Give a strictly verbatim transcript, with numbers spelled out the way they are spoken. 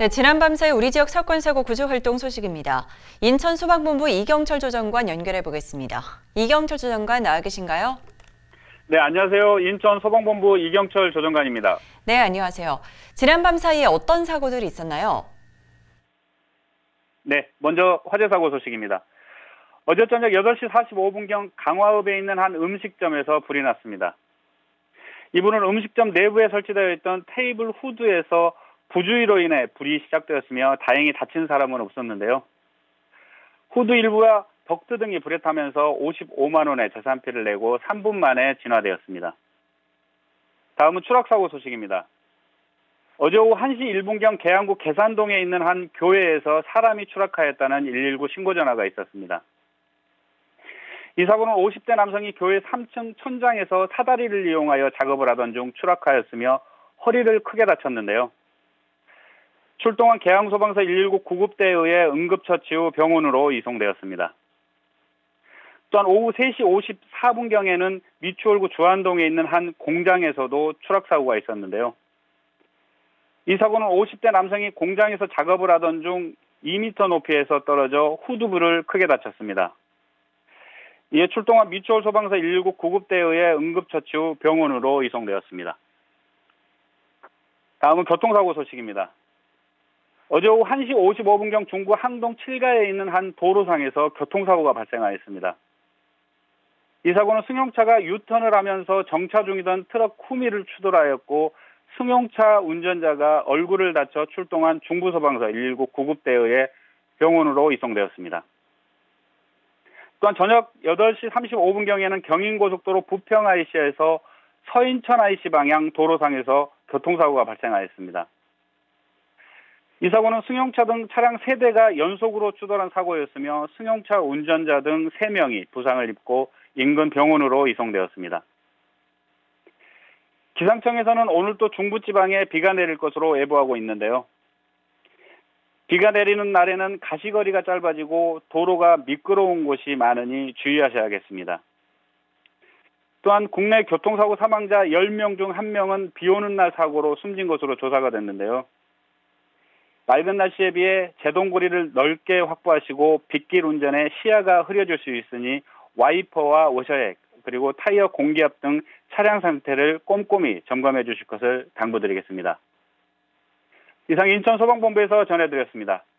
네, 지난 밤사이 우리 지역 사건, 사고, 구조 활동 소식입니다. 인천 소방본부 이경철 조정관 연결해 보겠습니다. 이경철 조정관 나와 계신가요? 네, 안녕하세요. 인천 소방본부 이경철 조정관입니다. 네, 안녕하세요. 지난 밤 사이에 어떤 사고들이 있었나요? 네, 먼저 화재 사고 소식입니다. 어제 저녁 여덟 시 사십오 분경 강화읍에 있는 한 음식점에서 불이 났습니다. 이분은 음식점 내부에 설치되어 있던 테이블 후드에서 부주의로 인해 불이 시작되었으며 다행히 다친 사람은 없었는데요. 후드 일부와 덕트 등이 불에 타면서 오십오만 원의 재산 피해를 내고 삼 분 만에 진화되었습니다. 다음은 추락사고 소식입니다. 어제 오후 한 시 일 분경 계양구 계산동에 있는 한 교회에서 사람이 추락하였다는 일일구 신고 전화가 있었습니다. 이 사고는 오십 대 남성이 교회 삼 층 천장에서 사다리를 이용하여 작업을 하던 중 추락하였으며 허리를 크게 다쳤는데요. 출동한 계양소방서 일일구 구급대에 의해 응급처치 후 병원으로 이송되었습니다. 또한 오후 세 시 오십사 분경에는 미추홀구 주안동에 있는 한 공장에서도 추락사고가 있었는데요. 이 사고는 오십 대 남성이 공장에서 작업을 하던 중 이 미터 높이에서 떨어져 후두부를 크게 다쳤습니다. 이에 출동한 미추홀 소방서 일일구 구급대에 의해 응급처치 후 병원으로 이송되었습니다. 다음은 교통사고 소식입니다. 어제 오후 한 시 오십오 분경 중구 항동 칠가에 있는 한 도로상에서 교통사고가 발생하였습니다. 이 사고는 승용차가 유턴을 하면서 정차 중이던 트럭 후미를 추돌하였고 승용차 운전자가 얼굴을 다쳐 출동한 중부소방서 일일구 구급대에 의해 병원으로 이송되었습니다. 또한 저녁 여덟 시 삼십오 분경에는 경인고속도로 부평 아이씨에서 서인천 아이씨 방향 도로상에서 교통사고가 발생하였습니다. 이 사고는 승용차 등 차량 세 대가 연속으로 추돌한 사고였으며 승용차 운전자 등 세 명이 부상을 입고 인근 병원으로 이송되었습니다. 기상청에서는 오늘 또 중부지방에 비가 내릴 것으로 예보하고 있는데요. 비가 내리는 날에는 가시거리가 짧아지고 도로가 미끄러운 곳이 많으니 주의하셔야겠습니다. 또한 국내 교통사고 사망자 열 명 중 한 명은 비 오는 날 사고로 숨진 것으로 조사가 됐는데요. 맑은 날씨에 비해 제동거리를 넓게 확보하시고 빗길 운전에 시야가 흐려질 수 있으니 와이퍼와 워셔액 그리고 타이어 공기압 등 차량 상태를 꼼꼼히 점검해 주실 것을 당부드리겠습니다. 이상 인천소방본부에서 전해드렸습니다.